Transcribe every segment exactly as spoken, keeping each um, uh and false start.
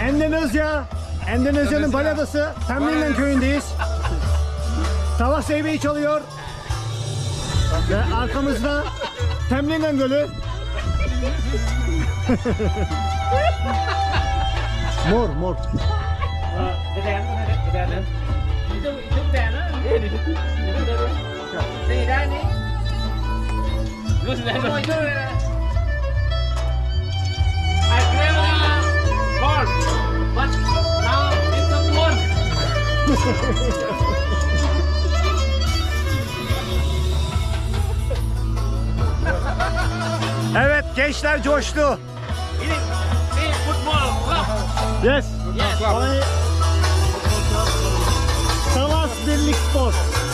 Endonezya, Endonezya'nın Bali Adası, Temlingan köyündeyiz. Tavas Seybe'yi çalıyor. Ve arkamızda Temlingan Gölü. Mor, mor. Cái đèn, cái đèn này. Itu itu đèn á. Đi đi. Đi đây đi. Luôn đây rồi. I play ball, but now it's a phone. Evet, gençler coştu. Ini ini football club. Yes. Yes. Olay- Tavas Birlik Spor.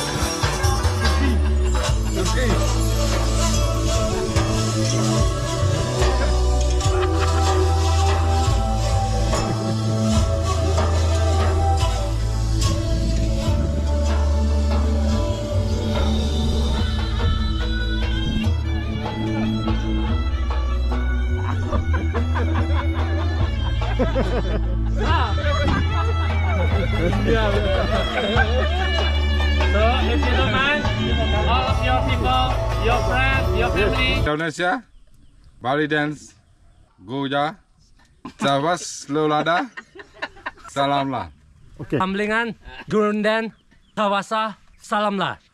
So if you don't mind, all of your people, your friends, your family. Indonesia, Bali dance, Goya, Tavas Lolada, Salamlah. Okay. Temlingan, Gurundan, Tawasa, Salamlah.